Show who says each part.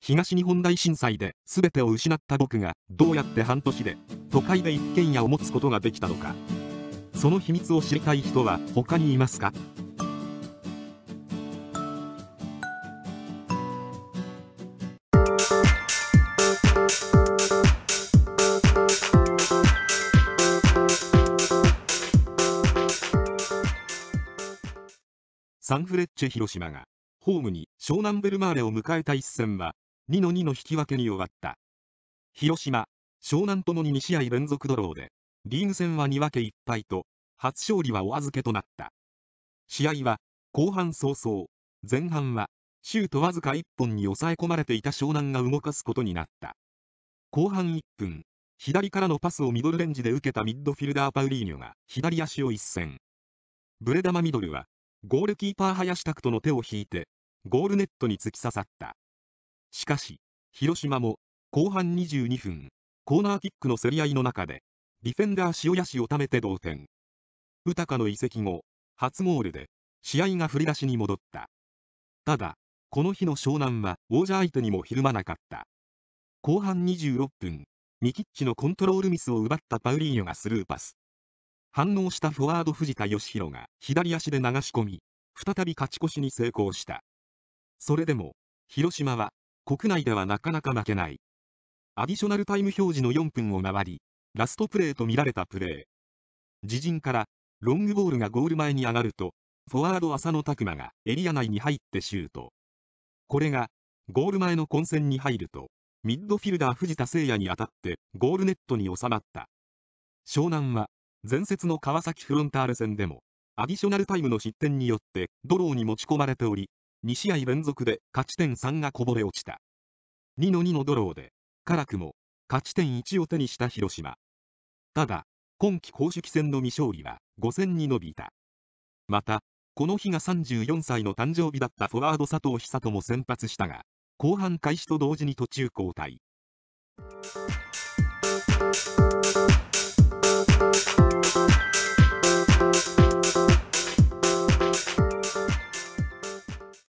Speaker 1: 東日本大震災で全てを失った僕がどうやって半年で都会で一軒家を持つことができたのか。その秘密を知りたい人は他にいますか？サンフレッチェ広島がホームに湘南ベルマーレを迎えた一戦は2-2の引き分けに終わった。広島、湘南ともに2試合連続ドローでリーグ戦は2分け1敗と初勝利はお預けとなった。試合は後半早々、前半はシュートわずか1本に抑え込まれていた湘南が動かすことになった。後半1分、左からのパスをミドルレンジで受けたミッドフィルダーパウリーニョが左足を一閃。ブレ球ミドルはゴールキーパー林拓人の手を引いてゴールネットに突き刺さった。しかし広島も後半22分、コーナーキックの競り合いの中でディフェンダー塩谷をためて同点。豊の移籍後初ゴールで試合が振り出しに戻った。ただこの日の湘南は王者相手にもひるまなかった。後半26分、ミキッチのコントロールミスを奪ったパウリーニョがスルーパス。反応したフォワード藤田義弘が左足で流し込み、再び勝ち越しに成功した。それでも広島は国内ではなかなか負けない。アディショナルタイム表示の4分を回り、ラストプレーと見られたプレー。自陣からロングボールがゴール前に上がると、フォワード浅野拓磨がエリア内に入ってシュート。これがゴール前の混戦に入ると、ミッドフィルダー藤田誠也に当たってゴールネットに収まった。湘南は前節の川崎フロンターレ戦でもアディショナルタイムの失点によってドローに持ち込まれており、2試合連続で勝ち点3がこぼれ落ちた。2-2のドローで辛くも勝ち点1を手にした広島。ただ今季公式戦の未勝利は5戦に伸びた。またこの日が34歳の誕生日だったフォワード佐藤寿人も先発したが、後半開始と同時に途中交代。